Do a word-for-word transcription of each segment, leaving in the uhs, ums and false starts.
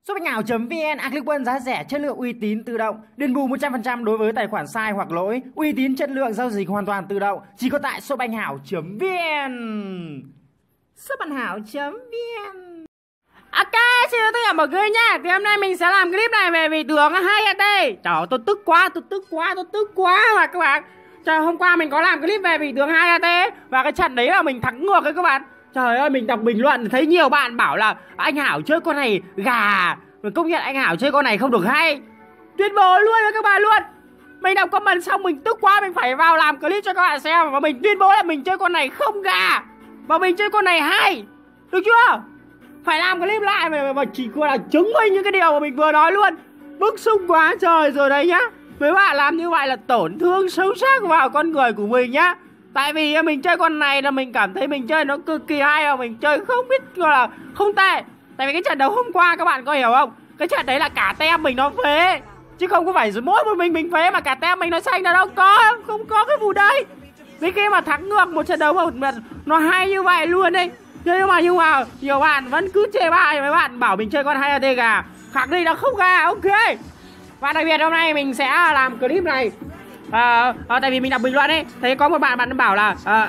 Shopbách ảo.vn, Acrylic giá rẻ, chất lượng uy tín, tự động, đền bù một trăm phần trăm đối với tài khoản sai hoặc lỗi, uy tín, chất lượng, giao dịch hoàn toàn tự động, chỉ có tại Shopbách ảo.vn. Shopbách ảo.vn. Ok, xin chào tất cả mọi người nha. Thì hôm nay mình sẽ làm clip này về vị tướng hai a tê. Trời ơi, tôi tức quá, tôi tức quá, tôi tức quá mà các bạn. Trời, hôm qua mình có làm clip về vị tướng hai a tê và cái trận đấy là mình thắng ngược đấy các bạn. Trời ơi, mình đọc bình luận thấy nhiều bạn bảo là anh Hảo chơi con này gà. Mình công nhận anh Hảo chơi con này không được hay. Tuyệt vời luôn với các bạn luôn. Mình đọc comment xong mình tức quá, mình phải vào làm clip cho các bạn xem. Và mình tuyên bố là mình chơi con này không gà và mình chơi con này hay. Được chưa? Phải làm clip lại mà, mà chỉ có là chứng minh những cái điều mà mình vừa nói luôn. Bức xúc quá trời rồi đấy nhá. Mấy bạn làm như vậy là tổn thương sâu sắc vào con người của mình nhá. Tại vì mình chơi con này là mình cảm thấy mình chơi nó cực kỳ hay, và mình chơi không biết gọi là không tệ. Tại vì cái trận đấu hôm qua các bạn có hiểu không? Cái trận đấy là cả tem mình nó phế, chứ không có phải mỗi một mình mình phế mà cả tem mình nó xanh là đâu có. Không có cái vụ đấy. Vì khi mà thắng ngược một trận đấu mà nó hay như vậy luôn đấy. Nhưng mà nhưng mà nhiều bạn vẫn cứ chê bai, mấy bạn bảo mình chơi con hai a tê gà. Khẳng định là không gà, ok. Và đặc biệt hôm nay mình sẽ làm clip này à, à, tại vì mình đọc bình luận ấy, thấy có một bạn bạn bảo là à,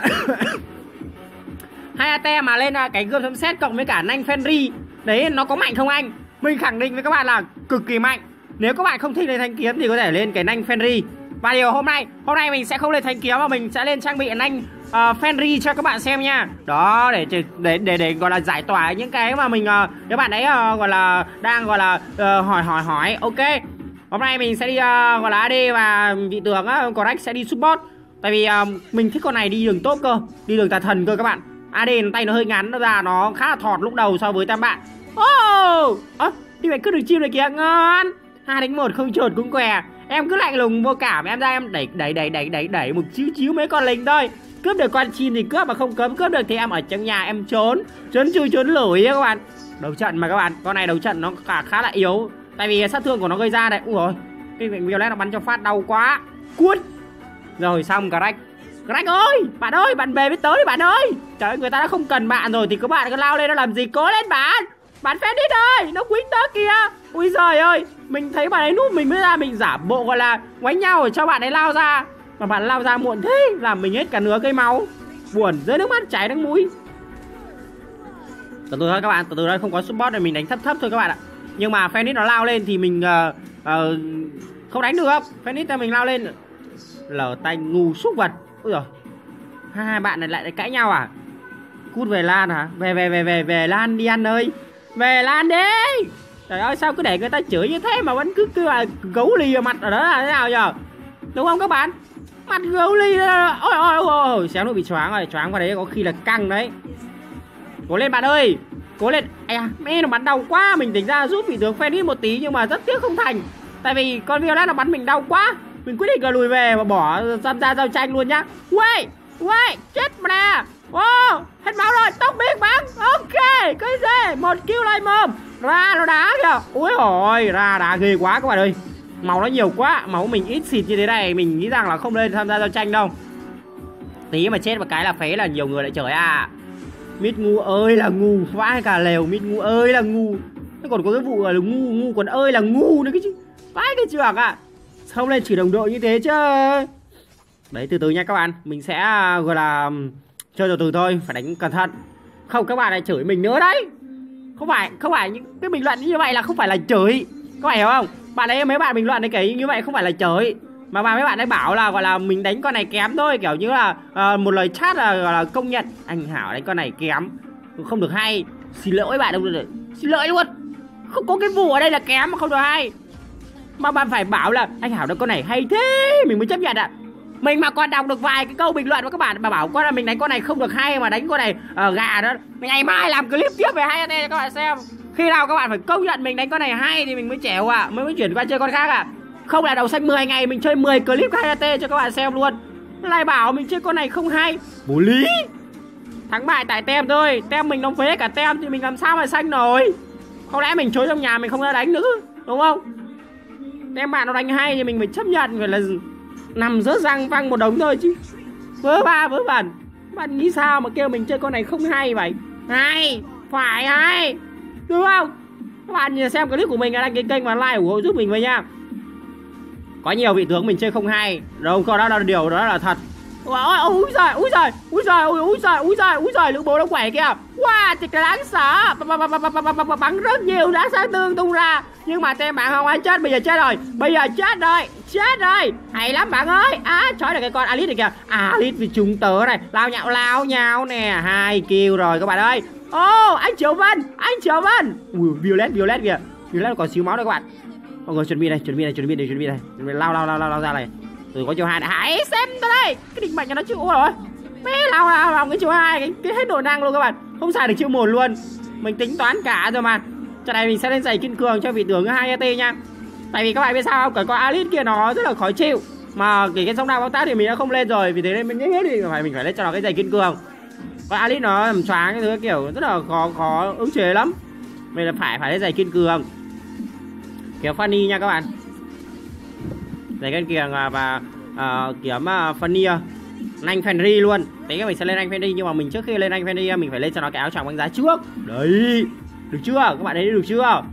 hai a tê mà lên cái gươm sấm sét cộng với cả nanh Fenry đấy nó có mạnh không anh? Mình khẳng định với các bạn là cực kỳ mạnh. Nếu các bạn không thích lên thanh kiếm thì có thể lên cái nanh Fenry. Và điều hôm nay hôm nay mình sẽ không lên thanh kiếm mà mình sẽ lên trang bị nanh uh, Fenry cho các bạn xem nha. Đó, để để để để gọi là giải tỏa những cái mà mình uh, các bạn ấy uh, gọi là đang gọi là uh, hỏi hỏi hỏi. Ok. Hôm nay mình sẽ đi uh, gọi là a đê và vị tướng uh, Correct sẽ đi support. Tại vì uh, mình thích con này đi đường tốt cơ, đi đường tà thần cơ các bạn. a đê tay nó hơi ngắn, nó ra nó khá là thọt lúc đầu so với tam bạn. Oh, à, đi vậy cứ được chiêu này kìa, ngon. Hai đánh một không trột cũng què. Em cứ lạnh lùng vô cảm, em ra em đẩy đẩy đẩy đẩy đẩy đẩy một chiếu chiếu mấy con lính thôi. Cướp được con chim thì cướp, mà không cấm cướp được thì em ở trong nhà em trốn, trốn chui trốn lủi các bạn. Đấu trận mà các bạn, con này đấu trận nó cả khá là yếu. Tại vì sát thương của nó gây ra này, ui rồi, cái bệnh Violet nó bắn cho phát đau quá. Cuốn. Rồi xong Correct. Correct ơi, bạn ơi, bạn về mới tới đi bạn ơi. Trời ơi, người ta đã không cần bạn rồi thì các bạn cứ lao lên nó làm gì, cố lên bạn. Bạn Phoenix ơi, nó quýnh tớ kìa. Ui giời ơi, mình thấy bạn ấy núp mình mới ra, mình giả bộ gọi là quánh nhau để cho bạn ấy lao ra. Mà bạn lao ra muộn thế, làm mình hết cả nửa cây máu. Buồn, rơi nước mắt chảy nước mũi. Từ từ thôi các bạn, từ từ đây không có support này mình đánh thấp thấp thôi các bạn ạ. Nhưng mà Phoenix nó lao lên thì mình uh, uh, không đánh được. Phoenix là mình lao lên lở tay ngu xúc vật. Ui giời, hai, hai bạn này lại cãi nhau à? Cút về Lan hả? Về về về về về Lan đi anh ơi. Về Lan đi. Trời ơi, sao cứ để người ta chửi như thế mà vẫn cứ cứ là gấu lì ở mặt ở đó là thế nào giờ? Đúng không các bạn? Mặt gấu lì. Ôi ôi ôi ôi, xéo nó bị choáng rồi, choáng vào đấy có khi là căng đấy. Cố lên bạn ơi. Cố lên. Ây à, mẹ nó bắn đau quá, mình tính ra giúp vị tướng Phoenix một tí nhưng mà rất tiếc không thành. Tại vì con Violet nó bắn mình đau quá. Mình quyết định là lùi về và bỏ tham gia giao tranh luôn nhá. Uầy, uầy, chết mà nè. Wow, hết máu rồi, tóc biết bắn. Ok, cái gì? Một kill lại mồm. Ra nó đá kìa. Ui ôi, ra đá ghê quá các bạn ơi. Máu nó nhiều quá, máu mình ít xịt như thế này, mình nghĩ rằng là không nên tham gia giao tranh đâu. Tí mà chết một cái là phế là nhiều người lại chửi à. Mít ngu ơi là ngu, vãi cả lều, Mít ngu ơi là ngu. Nó còn có cái vụ là ngu, ngu còn ơi là ngu nữa cái chứ. Vãi cái trường à. Không lên chỉ đồng đội như thế chứ. Đấy, từ từ nha các bạn. Mình sẽ gọi là chơi từ từ thôi, phải đánh cẩn thận. Không các bạn lại chửi mình nữa đấy. Không phải, không phải những cái bình luận như vậy là không phải là chửi. Các bạn hiểu không? Bạn ấy, mấy bạn bình luận đấy cái như vậy không phải là chửi. Mà mấy bạn ấy bảo là gọi là mình đánh con này kém thôi. Kiểu như là uh, một lời chat là gọi là công nhận anh Hảo đánh con này kém, không được hay. Xin lỗi bạn đâu rồi. Xin lỗi luôn. Không có cái vụ ở đây là kém mà không được hay. Mà bạn phải bảo là anh Hảo đánh con này hay thế mình mới chấp nhận ạ. À. Mình mà còn đọc được vài cái câu bình luận của các bạn mà bảo con là mình đánh con này không được hay mà đánh con này uh, gà đó. Mình ngày mai làm clip tiếp về hai a tê cho các bạn xem. Khi nào các bạn phải công nhận mình đánh con này hay thì mình mới chèo ạ, à, mới mới chuyển qua chơi con khác ạ. À. Không là đầu xanh mười ngày mình chơi mười clip hai a tê cho các bạn xem luôn. Lại bảo mình chơi con này không hay. Vô lý. Thắng bại tại tem thôi, tem mình đóng phế cả tem thì mình làm sao mà xanh nổi. Không lẽ mình trốn trong nhà mình không ra đánh nữa, đúng không? Tem bạn nó đánh hay thì mình phải chấp nhận, phải là nằm rớt răng văng một đống thôi chứ. Vớ ba vớ vẩn. Bạn nghĩ sao mà kêu mình chơi con này không hay vậy? Hay, phải hay, đúng không? Các bạn xem clip của mình, đăng ký kênh và like ủng hộ giúp mình với nha. Có nhiều vị tướng mình chơi không hay, đâu có đó là điều đó là thật. Ôi ôi giời, ôi giời, ôi giời, ôi giời, ôi giời, ôi giời, lũ bố nó quẩy kìa. Wow, thật là đáng sợ. Bắn rất nhiều đá sát thương tung ra. Nhưng mà tem bạn không ai chết, bây giờ chết rồi. Bây giờ chết rồi, chết rồi. Hay lắm bạn ơi. À, trói được cái con Alice này kìa. À, Alice vì chúng tớ này, lao nhạo lao nhau nè, hai kill rồi các bạn ơi. Ô, oh, anh Triệu Vân, anh Triệu Vân. Ui, Violet, Violet kìa. Violet còn xíu máu đây các bạn. Mọi người chuẩn bị đây, chuẩn bị đây, chuẩn bị đây, chuẩn bị đây. Chuẩn bị lao lao lao lao, lao ra này. Rồi có chiều hai này. Hãy xem ta đây. Cái định mệnh cho nó chịu rồi. Mẹ lao lao lao cái chiều hai, cái, cái hết độ năng luôn các bạn. Không xài được chiều một luôn. Mình tính toán cả rồi mà. Trận này mình sẽ lên giày kiên cường cho vị tướng hai E T nha. Tại vì các bạn biết sao không? Cái con Alice kia nó rất là khó chịu. Mà cái cái sông đao bóng tác thì mình đã không lên rồi. Vì thế nên mình nghĩ hết thì phải mình phải lên cho nó cái giày kiên cường. Con Alice nó làm choáng cái thứ kiểu rất là khó khó ứng chế lắm. Mình là phải phải lên giày kiên cường. Kéo Fanny nha các bạn. Giày kiên cường và uh, kiếm uh, Fanny Anh Fenry luôn. Thế cái mình sẽ lên anh Fenry, nhưng mà mình trước khi lên anh Fenry mình phải lên cho nó cái áo choàng băng giá trước. Đấy. Được chưa? Các bạn thấy được chưa?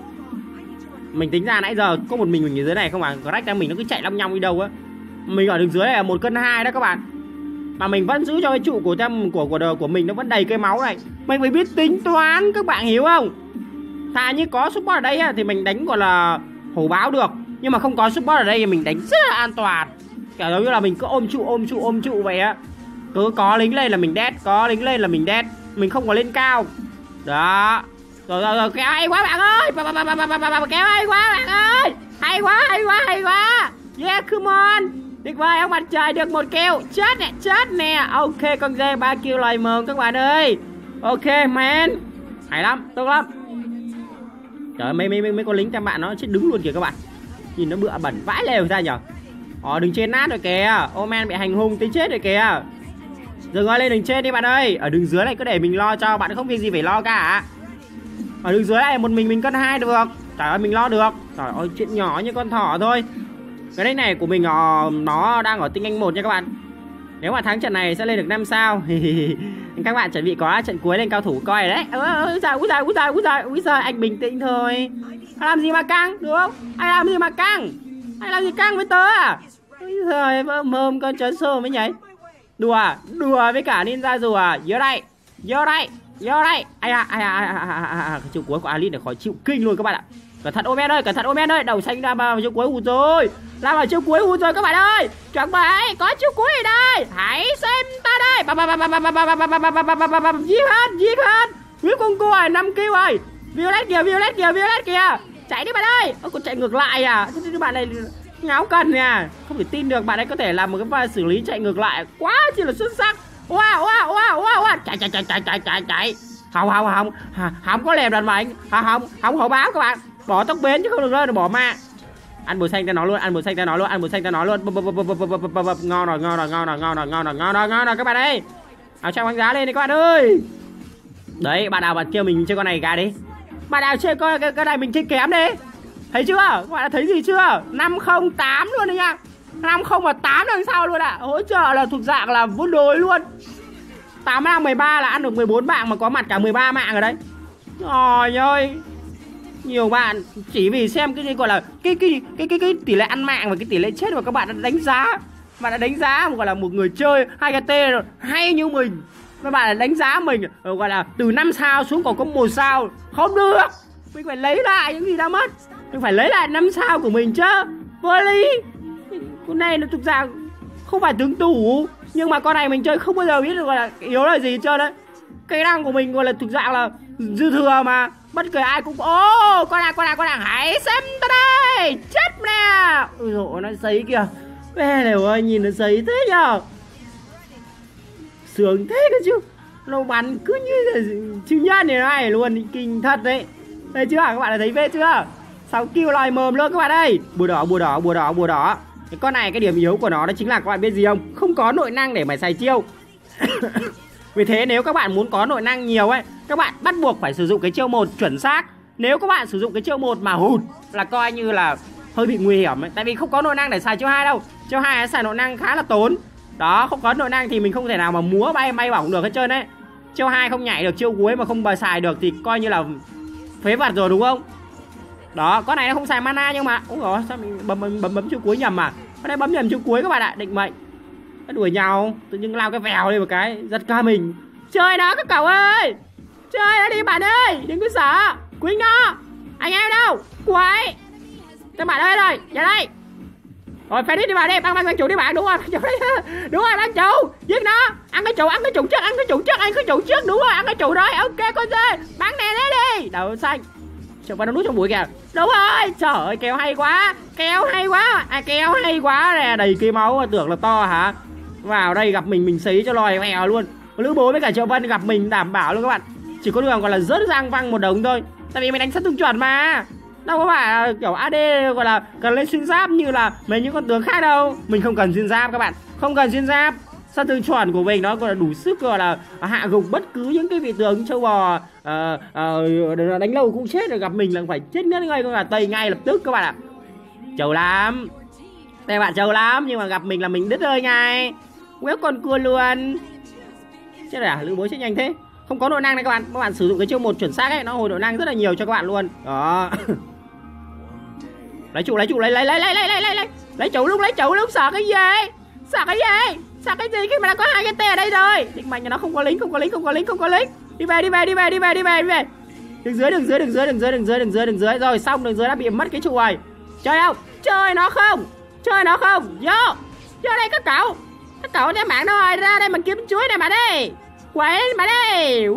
Mình tính ra nãy giờ có một mình mình ở dưới này không à. Có rách ra mình nó cứ chạy long nhong đi đâu á. Mình ở đường dưới này là một cân hai đó các bạn. Mà mình vẫn giữ cho cái trụ của tem của của đời của mình nó vẫn đầy cái máu này. Mình phải biết tính toán, các bạn hiểu không? Thà như có support ở đây á, thì mình đánh gọi là hổ báo được. Nhưng mà không có support ở đây thì mình đánh rất là an toàn. Kiểu giống như là mình cứ ôm trụ ôm trụ ôm trụ vậy á. Cứ có lính lên là mình dead, có lính lên là mình dead. Mình không có lên cao. Đó. Rồi rồi rồi, kéo hay quá bạn ơi. Kéo hay quá bạn ơi. Hay quá, hay quá, hay quá. Yeah, come on. Tuyệt vời, ông mặt trời được một kêu. Chết nè, chết nè. Ok, con dê ba kêu lời mừng các bạn ơi. Ok man. Hay lắm, tốt lắm. Trời ơi, mấy mấy mấy con lính tam bạn nó chết đứng luôn kìa các bạn. Nhìn nó bựa bẩn vãi lều ra nhở. Ờ, đừng trên nát rồi kìa. Ô man bị hành hung tới chết rồi kìa. Dừng ơi, lên đừng trên đi bạn ơi. Ở đường dưới này cứ để mình lo cho, bạn không việc gì phải lo cả. Ở đường dưới này một mình mình cân hai được. Trời ơi, mình lo được. Trời ơi, chuyện nhỏ như con thỏ thôi. Cái đấy này của mình nó, nó đang ở tinh anh một nha các bạn. Nếu mà thắng trận này sẽ lên được năm sao. Các bạn chuẩn bị có trận cuối lên cao thủ coi đấy. Úi giời, úi giời, úi giời, úi giời, úi giời, anh bình tĩnh thôi. Anh làm gì mà căng, được không? Anh làm gì mà căng? Anh làm gì căng với tớ à? Úi giời, mơm con chó sơ mới nhảy. Đùa, đùa với cả ninja rùa. Vô đây, vô đây, vô đây. Ai à, ai à, ai à, ai à, ai à. Cái chiêu cuối của Alice này khó chịu kinh luôn các bạn ạ. Cẩn thận Omen ơi, cẩn thận Omen ơi. Đầu xanh ra vào chiêu cuối hụt rồi. Ra vào chiêu cuối hụt rồi các bạn ơi. Chuẩn bị, có chiêu cuối ở đây. Hãy xem ta đây. Giết hết, giết hết. Quyết con cua này năm kill rồi. Violet kìa, Violet kìa, Violet kìa. Chạy đi bạn ơi. Ơ, còn chạy ngược lại à? Thế bạn này ngáo cần nè. Không thể tin được bạn ấy có thể làm một cái pha xử lý chạy ngược lại quá chi là xuất sắc. Wow, wow, wow, wow, wow. Chạy chạy chạy chạy chạy chạy chạy. Không không không, không có lèm đàn mệnh. Không, không hổ báo các bạn. Bỏ tóc bến chứ không được rơi, bỏ ma. Ăn bùi xanh ta nói luôn, ăn bùi xanh ta nói luôn, ăn bùi xanh ta nói luôn. Ngon rồi, ngon rồi, ngon rồi, ngon rồi, ngon rồi, ngon rồi, ngon rồi các bạn ơi. Áo choàng băng giá lên đi các bạn ơi. Đấy, bạn nào bạn kêu mình chơi con này gà đi. Bạn nào chơi con cái, cái này mình chơi kém đi. Thấy chưa? Các bạn đã thấy gì chưa? năm không tám luôn đấy nha. năm không và tám đằng sau luôn ạ. À. Hỗ trợ là thuộc dạng là vốn đồi luôn. tám mạng mười ba là ăn được mười bốn mạng mà có mặt cả mười ba mạng ở đấy. Trời ơi. Nhiều bạn chỉ vì xem cái gì gọi là cái cái cái cái cái tỷ lệ ăn mạng và cái tỷ lệ chết mà các bạn đã đánh giá. Bạn đã đánh giá gọi là một người chơi hai K T hay như mình. Các bạn đã đánh giá mình gọi là từ năm sao xuống còn có một sao. Không được. Mình phải lấy lại những gì đã mất. Mình phải lấy lại năm sao của mình chứ. Vô lý. Con này nó thực ra không phải tướng tủ. Nhưng mà con này mình chơi không bao giờ biết được gọi là yếu là gì hết trơn đấy. Cái năng của mình gọi là thực dạng là dư thừa mà. Bất kể ai cũng ô con nào con nào con nào hãy xem ta đây. Chết nè. Ôi dồi nó sấy kìa. Ê đều ơi nhìn nó sấy thế nhờ. Sướng thế cơ chứ. Nó bắn cứ như là chữ nhân này này luôn. Kinh thật đấy. Thấy chưa các bạn đã thấy về chưa. Sáu kill lòi mồm luôn các bạn ơi. Bùa đỏ bùa đỏ bùa đỏ bùa đỏ. Cái con này cái điểm yếu của nó đó chính là các bạn biết gì không? Không có nội năng để mà xài chiêu. Vì thế nếu các bạn muốn có nội năng nhiều ấy, các bạn bắt buộc phải sử dụng cái chiêu một chuẩn xác. Nếu các bạn sử dụng cái chiêu một mà hụt là coi như là hơi bị nguy hiểm ấy. Tại vì không có nội năng để xài chiêu hai đâu. Chiêu hai xài nội năng khá là tốn. Đó, không có nội năng thì mình không thể nào mà múa bay bay bỏng được hết trơn đấy. Chiêu hai không nhảy được, chiêu cuối mà không bờ xài được thì coi như là phế vật rồi đúng không? Đó, con này nó không xài mana nhưng mà ôi rồi sao mình bấm bấm bấm, bấm chiêu cuối nhầm à? Con này bấm nhầm chiêu cuối các bạn ạ, định mệnh. Nó đuổi nhau, tự nhiên lao cái vèo đi một cái, giật ca mình. Chơi nó các cậu ơi. Chơi nó đi bạn ơi, đừng có sợ. Quýnh nó. Anh em đâu? Quấy. Các bạn ơi rồi, ra đây. Rồi Phoenix đi vào đây, băng băng băng chủ đi bạn, đúng rồi, chủ đi. Đúng rồi băng chủ, giết nó. Ăn cái chủ, ăn cái chủ trước, ăn cái chủ trước, ăn cái chủ trước, đúng rồi, ăn cái chủ rồi. Ok con dê, bắn nè đấy đi. Đầu xanh. Trời ơi, nó nút trong bụi kìa. Đúng rồi, trời ơi kèo hay quá. Kèo hay quá. À kèo hay quá nè, đầy cái máu tưởng là to hả? Vào đây gặp mình mình xí cho lòi vèo luôn. Lữ Bố với cả Triệu Vân gặp mình đảm bảo luôn các bạn. Chỉ có đường gọi là rớt răng văng một đống thôi. Tại vì mình đánh sát thương chuẩn mà. Đâu có phải là kiểu a đê gọi là cần lên xuyên giáp như là mấy những con tướng khác đâu. Mình không cần xuyên giáp các bạn. Không cần xuyên giáp. Sát thương chuẩn của mình nó gọi là đủ sức gọi là hạ gục bất cứ những cái vị tướng châu bò uh, uh, đánh lâu cũng chết rồi, gặp mình là phải chết ngất ngay con gà Tây ngay lập tức các bạn ạ. Trâu lắm. Đây bạn trâu lắm nhưng mà gặp mình là mình đứt rơi ngay. Quét con cua luôn. Chết rồi à, Lữ Bố chết nhanh thế. Không có nội năng này các bạn. Các bạn sử dụng cái chiêu một chuẩn xác ấy, nó hồi nội năng rất là nhiều cho các bạn luôn. Đó. Lấy trụ, lấy trụ, lấy lấy lấy lấy lấy lấy lấy. Lấy trụ lúc lấy trụ lúc sợ cái gì? Sợ cái gì? Sợ cái gì khi mà đã có hai cái tê ở đây rồi. Định mệnh nó không có lính, không có lính, không có lính, không có lính. Đi về, đi về, đi về, đi về, đi về, đi về. Đường dưới, đường dưới, đường dưới, đường dưới, đường dưới, đường dưới, đường dưới. Rồi xong đường dưới đã bị mất cái trụ rồi. Chơi không? Chơi nó không? Chơi nó không? Vô. Vô đây các cậu. Các cậu đem bạn rồi ra đây mình kiếm chuối này mà đi. Quậy mà đi.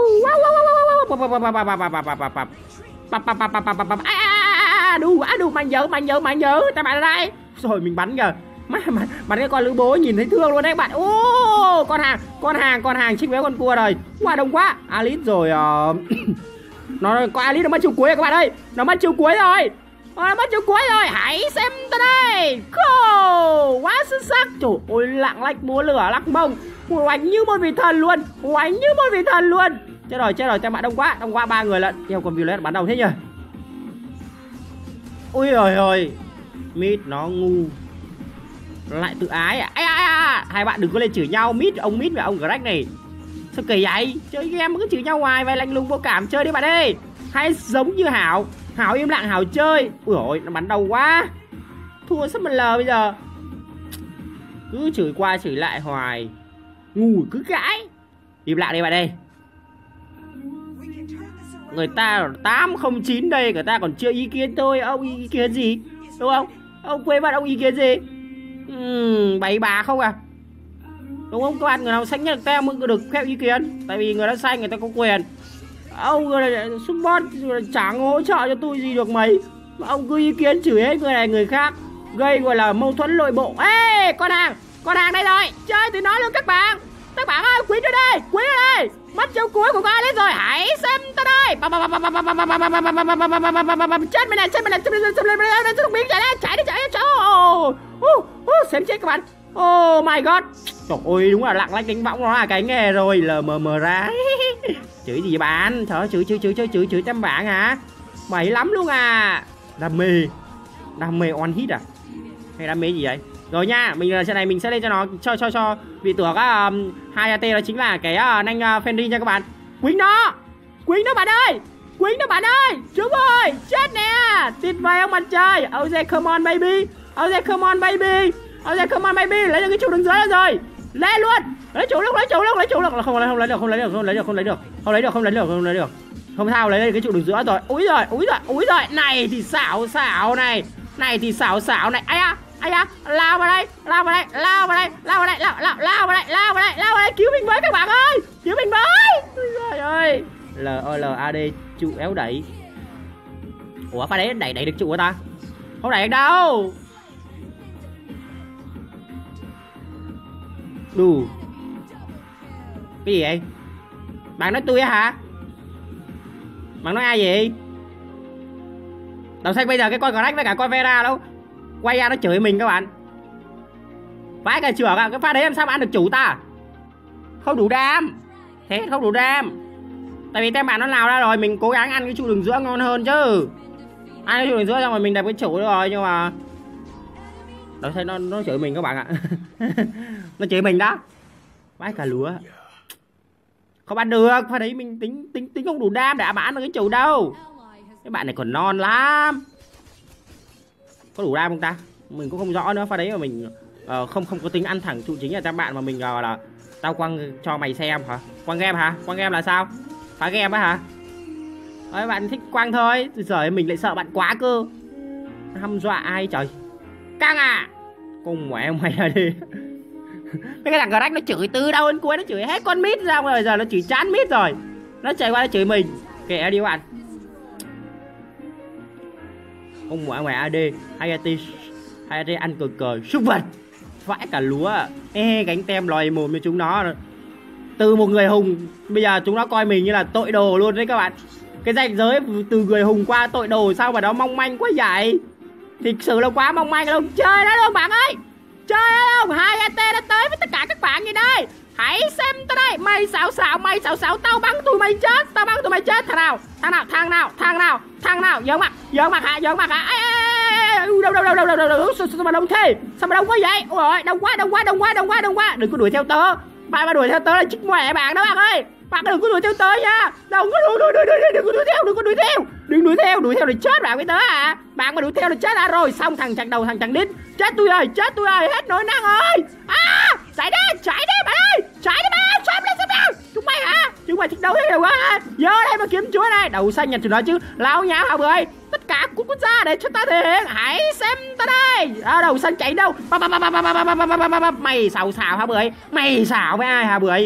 Đu quá đu mạnh dữ mạnh dữ mạnh dữ. Các bạn ở đây. Rồi mình bắn kìa. Mắt bắn cái con Lữ Bố nhìn thấy thương luôn đấy các bạn. Ô con hàng con hàng con hàng chích với con cua rồi. Quá đông quá. Alice rồi uh... nó có Alice nó mất chiêu cuối rồi các bạn ơi. Nó mất chiêu cuối rồi. Nó mất chiêu cuối rồi. Hãy xem ta đây. Cool. Quá xuất sắc. Trời ơi lạng lách múa lửa lắc mông. Oánh như một vị thần luôn. Oánh như một vị thần luôn. Chết rồi chết rồi tem bạn đông quá. Đông quá ba người lận. Theo con Violet bắn đầu thế nhỉ. Ui trời ơi. Mít nó ngu. Lại tự ái à? Ai, ai, ai. Hai bạn đừng có lên chửi nhau. Mít ông Mít và ông Greg này sao kỳ vậy? Chơi game cứ chửi nhau hoài vậy, lạnh lùng vô cảm. Chơi đi bạn ơi. Hay giống như Hảo. Hảo im lặng Hảo chơi. Ui ôi nó bắn đầu quá. Thua sắp mình lờ bây giờ. Cứ chửi qua chửi lại hoài. Ngu cứ cãi. Im lặng đi bạn ơi. Người ta tám không chín đây, người ta còn chưa ý kiến thôi. Ông ý kiến gì? Đúng không? Ông quên mất ông ý kiến gì? Uhm, bày bà không à? Đúng không các bạn? Người nào xanh nhất tem mới được phép ý kiến. Tại vì người đã xanh người ta có quyền. Ông người này support chẳng hỗ trợ cho tôi gì được mấy. Ông cứ ý kiến chửi hết người này người khác, gây gọi là mâu thuẫn nội bộ. Ê con hàng, con hàng đây rồi. Chơi thì nói luôn các bạn. Các bạn ơi quý nó đây, quý nó đây. Mất chiêu cuối của ai lên rồi, hãy xem ta đây. Chết mày này, chết mày này, chết mày này, chết mày này, chết mày này, chạy đi, chạy đi, chạy đi. Xem chết các bạn. Oh my god. Trời ơi đúng là lạng lách đánh võng nó là cái nghề rồi, lờ mờ mờ ra. Chửi gì bạn? Trời ơi chửi chửi chửi chửi chửi chửi trăm bạn hả? Bậy lắm luôn à. Đam mê. Đam mê on hit à? Hay đam mê gì vậy? Rồi nha, mình trận này mình sẽ lên cho nó cho cho cho vị tướng um, hai a tê đó chính là cái uh, nanh uh, Fenrir nha các bạn. Quýnh nó. Quýnh nó bạn ơi. Quýnh nó bạn ơi. Chúng ơi, chết nè. Tuyệt vời ông mặt trời. ô giê come on baby. ô giê come on baby. ô giê come on baby, lấy được cái trụ đường dưới rồi. Lên luôn. Lấy trụ lúc, lấy trụ lúc, lấy trụ lúc. Không lấy không lấy được, không lấy được, không lấy được, không lấy được. Không lấy được, không lấy được, không lấy được. Không sao, lấy được cái trụ đường giữa rồi. Úi rồi, úi rồi, úi rồi. Này thì xảo xảo này. Này thì xảo xảo này. Ai à? Ai da, lao vào đây, lao vào đây, lao vào đây, lao vào đây, lao lao lao vào đây, lao vào đây, lao vào đây, cứu mình với các bạn ơi, cứu mình với. Trời ơi. L O L A D trụ éo đẩy. Ủa pha đấy đẩy đẩy được trụ của ta? Không đẩy được đâu. Đủ. Cái gì vậy? Bạn nói tôi hả? Bạn nói ai vậy? Đầu xanh bây giờ cái con Greg với cả con Vera đâu? Quay ra nó chửi mình các bạn. Vãi cả trưởng à, cái pha đấy làm sao mà ăn được chủ ta? Không đủ đam. Thế không đủ đam. Tại vì tem bạn nó nào ra rồi, mình cố gắng ăn cái trụ đường giữa ngon hơn chứ. Ăn cái trụ đường giữa xong rồi mình đẹp cái chủ rồi nhưng mà Đầu xanh nó nó chửi mình các bạn ạ. Nó chửi mình đó. Vãi cả lúa. Không ăn được, pha đấy mình tính tính tính không đủ đam để mà ăn được cái chủ đâu. Cái bạn này còn non lắm. Có đủ đam không ta? Mình cũng không rõ nữa. Pha đấy mà mình uh, không không có tính ăn thẳng trụ chính là cho bạn mà mình uh, là tao quăng cho mày xem hả? Quăng game hả? Quăng game là sao? Phá game á hả? Đấy, bạn thích quăng thôi. Rồi mình lại sợ bạn quá cơ. Hăm dọa ai trời. Căng à. Cùng mẹ mày à đi. Mấy cái thằng Greg nó chửi từ đâu đến cuối, nó chửi hết con mít ra rồi, giờ nó chửi chán mít rồi. Nó chạy qua nó chửi mình. Kệ đi các bạn. Ông ngoại ngoài a đê, Hayate Hayate ăn cờ cờ súc vật. Vãi cả lúa. Ê, gánh tem lòi mồm cho chúng nó. Từ một người hùng bây giờ chúng nó coi mình như là tội đồ luôn đấy các bạn. Cái ranh giới từ người hùng qua tội đồ sao mà nó mong manh quá vậy? Thực sự là quá mong manh luôn. Chơi đó luôn bạn ơi. Chơi không? Hayate đã tới với tất cả các bạn vậy đây. Hãy xem tới đây. Mày xạo xạo, mày xạo xạo, tao bắn tụi mày chết, tao bắn tụi mày chết. Thằng nào? Thằng nào? Thằng nào? Thằng nào? Thằng nào? Giỡn mặt, giỡn mặt hả? Giỡn mặt hả? Đâu đâu đâu đâu đâu đâu đâu. Sao mà đông thế? Sao mà đông quá vậy? Ôi, đông quá, đông quá, đông quá, đông quá, đông quá. Đừng có đuổi theo tớ. Bạn mà đuổi theo tớ là chích mẹ bạn đó bạn ơi. Bạn đừng có đuổi theo tớ nha. Đừng có đuổi đuổi đuổi đuổi đừng có đuổi theo, đừng có đuổi theo. Đừng đuổi theo, đuổi theo để chết bạn với tớ à. Bạn mà đuổi theo là chết à. Rồi xong thằng chặt đầu thằng chặt đít. Chết tôi ơi, chết tôi ơi, hết nỗi năng ơi. À, chạy đi, chạy đi bạn ơi. Chạy đi bạn, xem lên xem nào. Chúng mày hả? Chúng mày thích đấu thế nào quá hả? Vô đây mà kiếm chúa này. Đầu xanh nhặt tụi nó chứ. Lao nháo hả bơi. Tất cả cũng có ra để cho ta thể hiện. Hãy xem ta đây. À, đầu xanh chạy đâu? Mày xào xào hả bưởi? Mày xào với ai hả bưởi?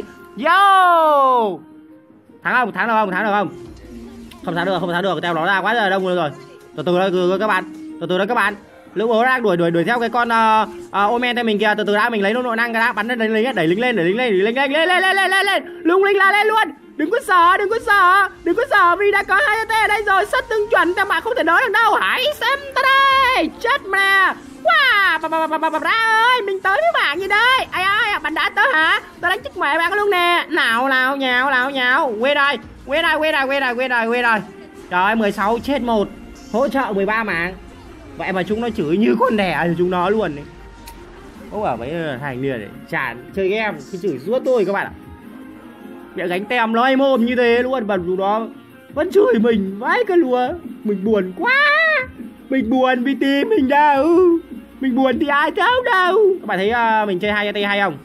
Yo. Thắng không? Thắng được không? Thắng được không? Không thắng được, không thắng được. Teo nó ra quá giờ đông rồi. Từ từ đây các bạn. Từ từ đây các bạn. Lũ bố đang đuổi đuổi đuổi theo cái con uh, uh, Omen tay mình kìa. Từ từ đã mình lấy nội năng cái đã. Bắn đẩy lính đẩy lính lên, đẩy lính lên, đẩy lính lên, lên lên lên lên lên lên. Lung linh la lên luôn. Đừng có sợ, đừng có sợ, đừng có sợ vì đã có Hayate ở đây rồi. Sất tương chuẩn các bạn không thể nói được đâu. Hãy xem ta đây. Chết mà. Wow, bà, bà, bà, bà, bà, bà ơi, mình tới với bạn gì đây? Ai ai, bạn đã tới hả? Tao đánh chết mẹ bạn luôn nè. Nào nào nhào nào nhào. Quê đây, quê đây, quê đây, quê đây, quê đây, quê đây. Trời ơi, mười sáu chết một. Hỗ trợ mười ba mạng. Vậy mà chúng nó chửi như con đẻ cho chúng nó luôn đấy. Ố bảo mấy thành liền để chán chơi game thì chửi suốt tôi các bạn ạ. Mẹ gánh tem lôi mồm như thế luôn mà chúng nó vẫn chửi mình vãi cái lúa. Mình buồn quá. Mình buồn vì team mình đâu. Mình buồn thì ai thấu đâu. Các bạn thấy uh, mình chơi Hayate hay không?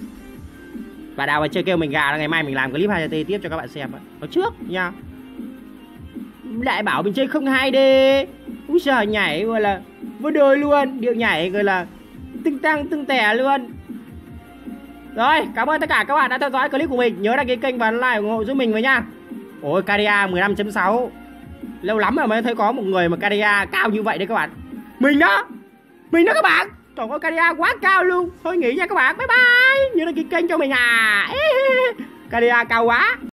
Và nào mà chơi kêu mình gà là ngày mai mình làm clip Hayate tiếp cho các bạn xem. Nó trước nha. Lại bảo mình chơi không hay đi. Úi giời, nhảy gọi là vô đời luôn. Điệu nhảy gọi là tưng tăng tưng tẻ luôn. Rồi, cảm ơn tất cả các bạn đã theo dõi clip của mình. Nhớ đăng ký kênh và like ủng hộ giúp mình với nha. Ôi, ca đê a mười lăm chấm sáu. Lâu lắm rồi mới thấy có một người mà ca đê a cao như vậy đấy các bạn. Mình đó. Mình đó các bạn. Trời ơi, ca đê a quá cao luôn. Thôi nghỉ nha các bạn. Bye bye. Nhớ đăng ký kênh cho mình à. ca đê a cao quá.